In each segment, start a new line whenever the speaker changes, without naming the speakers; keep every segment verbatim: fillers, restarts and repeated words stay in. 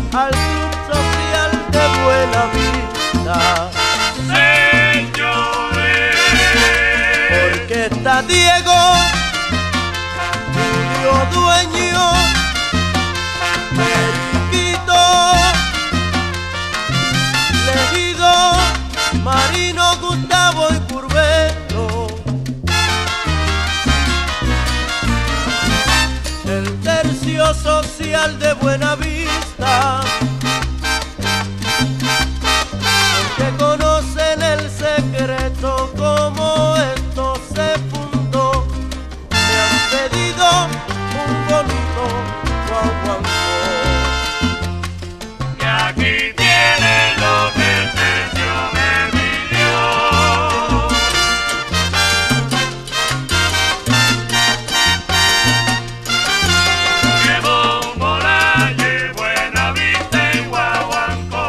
al Club Social de Buenavista.
Señores,
Porque está Diego, Julio Dueño, Periquito, Legido, Marino, Gustavo y Curvelo. El tercio social de Buenavista, porque conocen el secreto como esto se fundó. Me han pedido un bonito guaguancó.
y aquí tienen lo que el tercio me pidió. Que bombo la llevo, Buenavista y guaguancó.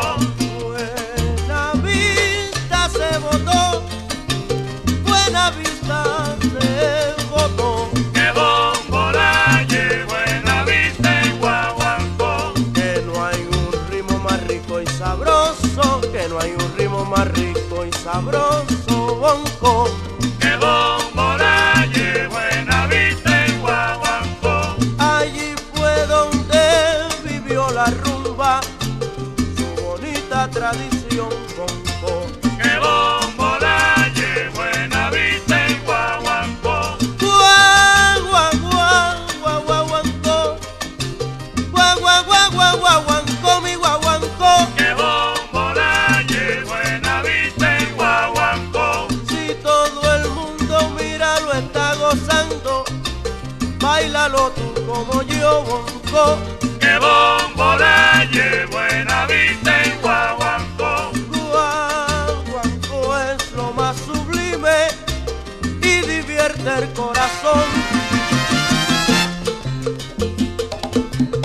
Buenavista se votó, Buenavista se votó.
Que bombo la llevo, Buenavista y guaguancó.
Que no hay un ritmo más rico y sabroso, que no hay un ritmo más rico y sabroso, bonco.
Que bombo la llevo, Buenavista y guaguancó.
Allí fue donde vivió la rumba, su bonita tradición, bonco.
Que bombo la llevo, Buenavista y guaguancó.
Guau, guau, guau, guau, guaguancó. Guau, guau, guau, guau, guaguancó, mi guaguancó.
Que bombo la llevo, Buenavista y guaguancó.
Si todo el mundo mira lo está gozando, báilalo tú como yo, bonco.
Que bombo la llevo, Buenavista y guaguancó.
Guaguancó es lo más sublime y divierte el corazón.